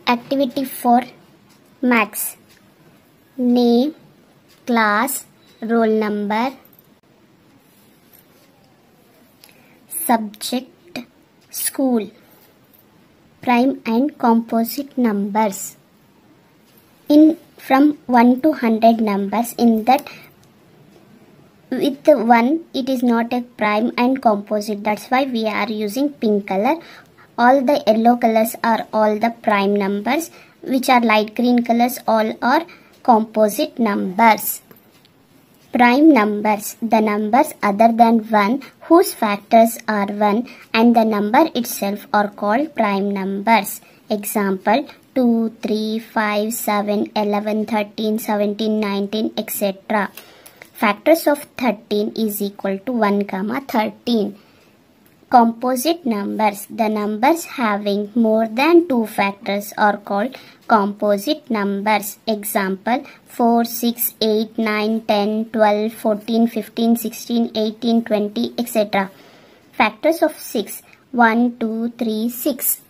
Activity 4 Maths. Name, class, roll number, subject, school, prime and composite numbers. In from 1 to 100 numbers, in that with 1 it is not a prime and composite, that's why we are using pink color. All the yellow colors are all the prime numbers, which are light green colors all are composite numbers. Prime numbers, the numbers other than 1 whose factors are 1 and the number itself are called prime numbers. Example 2, 3, 5, 7, 11, 13, 17, 19, etc. Factors of 13 is equal to 1, 13. Composite numbers, the numbers having more than 2 factors are called composite numbers. Example 4, 6, 8, 9, 10, 12, 14, 15, 16, 18, 20, etc. Factors of 6, 1, 2, 3, 6.